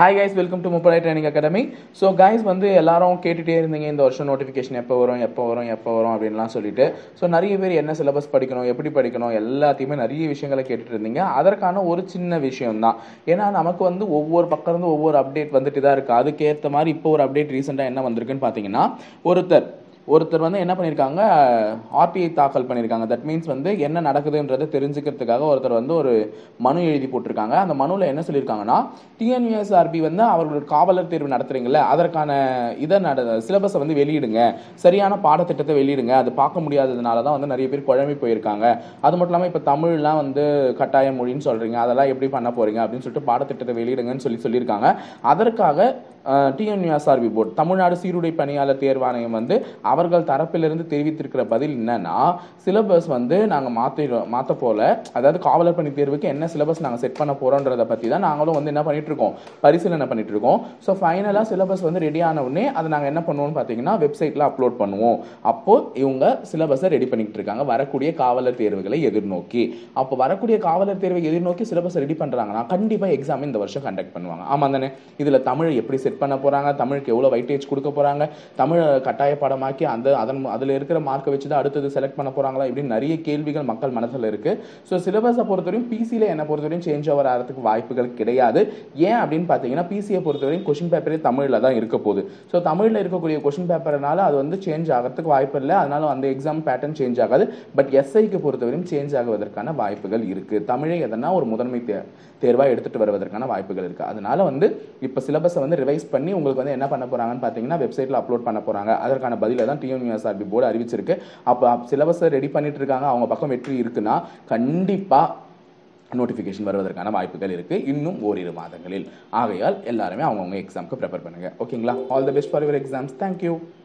Hi guys, welcome to Muppadai training academy. So guys வந்து எல்லாரும் கேட்டுகிட்டே இருந்தீங்க இந்த வருஷம் நோட்டிஃபிகேஷன் எப்போ வரும் அப்படின்லாம் சொல்லிட்டு. ஸோ நிறைய பேர் என்ன சிலபஸ் படிக்கணும், எப்படி படிக்கணும், எல்லாத்தையுமே நிறைய விஷயங்களை கேட்டுட்டு இருந்தீங்க. அதற்கான ஒரு சின்ன விஷயம் தான். ஏன்னா நமக்கு வந்து ஒவ்வொரு பக்கம் இருந்து ஒவ்வொரு அப்டேட் வந்துட்டு தான் இருக்குது. அதுக்கேற்ற மாதிரி இப்போ ஒரு அப்டேட் ரீசெண்டாக என்ன வந்திருக்குன்னு பார்த்தீங்கன்னா, ஒருத்தர் வந்து என்ன பண்ணியிருக்காங்க, ஆர்டிஐ தாக்கல் பண்ணியிருக்காங்க. தட் மீன்ஸ் வந்து என்ன நடக்குதுன்றதை தெரிஞ்சுக்கிறதுக்காக ஒருத்தர் வந்து ஒரு மனு எழுதி போட்டிருக்காங்க. அந்த மனுவில் என்ன சொல்லியிருக்காங்கன்னா, டிஎன்யூஎஸ்ஆர்பி வந்து அவர்களோட காவலர் தேர்வு நடத்துறீங்களே அதற்கான சிலபஸை வந்து வெளியிடுங்க, சரியான பாடத்திட்டத்தை வெளியிடுங்க. அது பார்க்க முடியாததுனால தான் வந்து நிறைய பேர் குழம்பி போயிருக்காங்க. அது மட்டும் இல்லாமல் இப்போ தமிழ்லாம் வந்து கட்டாய மொழின்னு சொல்கிறீங்க, அதெல்லாம் எப்படி பண்ண போகிறீங்க அப்படின்னு சொல்லிட்டு பாடத்திட்டத்தை வெளியிடுங்கன்னு சொல்லியிருக்காங்க. அதற்காக டிஎன்யூஎஸ்ஆர்பி போர்டு, தமிழ்நாடு சீருடை பணியாளர் தேர்வாணையம் வந்து அவர்கள் தரப்பிலிருந்து தெரிவித்திருக்கிற பதில் என்னன்னா, சிலபஸ் வந்து நாங்கள் மாற்ற போல, அதாவது காவலர் பணி தேர்வுக்கு என்ன சிலபஸ் நாங்கள் செட் பண்ண போறோன்றதை பற்றி தான் நாங்களும் வந்து என்ன பண்ணிட்டு இருக்கோம், பரிசீலனை பண்ணிட்டு இருக்கோம். ஸோ ஃபைனலாக சிலபஸ் வந்து ரெடி ஆன உடனே அதை நாங்கள் என்ன பண்ணுவோம்னு பார்த்தீங்கன்னா வெப்சைட்டில் அப்லோட் பண்ணுவோம். அப்போ இவங்க சிலபஸை ரெடி பண்ணிட்டு இருக்காங்க வரக்கூடிய காவலர் தேர்வுகளை எதிர்நோக்கி. அப்போ வரக்கூடிய காவலர் தேர்வை எதிர்நோக்கி சிலபஸ் ரெடி பண்ணுறாங்கன்னா கண்டிப்பாக எக்ஸாம் இந்த வருஷம் கண்டக்ட் பண்ணுவாங்க. ஆமாம் தானே? இதில் தமிழ் எப்படி செட் பண்ண போகிறாங்க, தமிழுக்கு எவ்வளோ வைட்டேஜ் கொடுக்க போகிறாங்க, தமிழ் கட்டாய பாடமாக்கி அதில் இருக்கிற மார்க்கை வச்சு தான் அடுத்தது செலக்ட் பண்ண போகிறாங்களா, இப்படின்னு நிறைய கேள்விகள் மக்கள் மனசில் இருக்குது. ஸோ சிலபஸை பொறுத்தவரையும் பிசியில் என்ன பொறுத்தவரையும் சேஞ்ச் ஓவர் ஆகிறதுக்கு வாய்ப்புகள் கிடையாது. ஏன் அப்படின்னு பார்த்தீங்கன்னா, பிசியை பொறுத்தவரையும் கொஷின் பேப்பரே தமிழில் தான் இருக்க போகுது. ஸோ தமிழில் இருக்கக்கூடிய கொஷின் பேப்பர்னால அது வந்து சேஞ்ச் ஆகிறதுக்கு வாய்ப்பு இல்லை. அதனால அந்த எக்ஸாம் பேட்டர்ன் சேஞ்ச் ஆகாது. பட் எஸ்ஐக்கு பொறுத்தவரையும் சேஞ்ச் ஆகுவதற்கான வாய்ப்புகள் இருக்குது. தமிழை எதனா ஒரு முதன்மை தேர்வாக எடுத்துகிட்டு வருவதற்கான வாய்ப்புகள் இருக்குது. அதனால வந்து இப்போ சிலபஸை வந்து ரிவைஸ் பண்ணி உங்களுக்கு வந்து என்ன பண்ண போகிறாங்கன்னு பார்த்தீங்கன்னா வெப்சைட்டில் அப்லோட் பண்ண போகிறாங்க. அதற்கான பதிலை தான் டிஎன்யூஎஸ்ஆர்பி போர்டு அறிவிச்சிருக்கு. அப்போ சிலபஸை ரெடி பண்ணிட்டு இருக்காங்க. அவங்க பக்கம் வெற்றி இருக்குன்னா கண்டிப்பாக நோட்டிஃபிகேஷன் வருவதற்கான வாய்ப்புகள் இருக்குது இன்னும் ஓரிரு மாதங்களில். ஆகையால் எல்லாருமே அவங்கவுங்க எக்ஸாமுக்கு ப்ரிப்பேர் பண்ணுங்கள். ஓகேங்களா? All the best for your exams. Thank you.